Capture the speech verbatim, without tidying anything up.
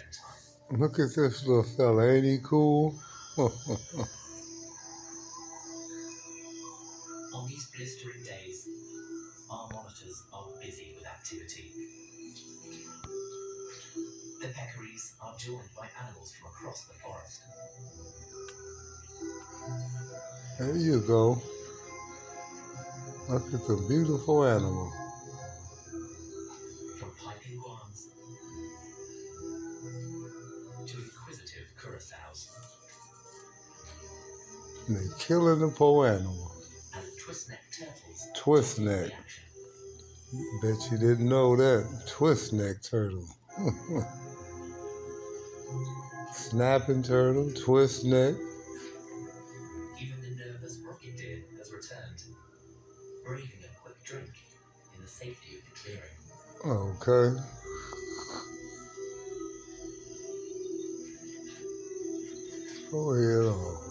Look at this little fella, ain't he cool? On these blistering days, our monitors are busy with activity. The peccaries are joined by animals from across the forest. There you go. Look at the beautiful animal. From piping guans to inquisitive curassows. And they killing the poor animal. And twist-neck turtles. Twist-neck. Bet you didn't know that. Twist-neck turtle. Snapping turtle, twist-neck. Even the nervous rocket deer has returned, braving a quick drink in the safety of the clearing. Okay. Go ahead on.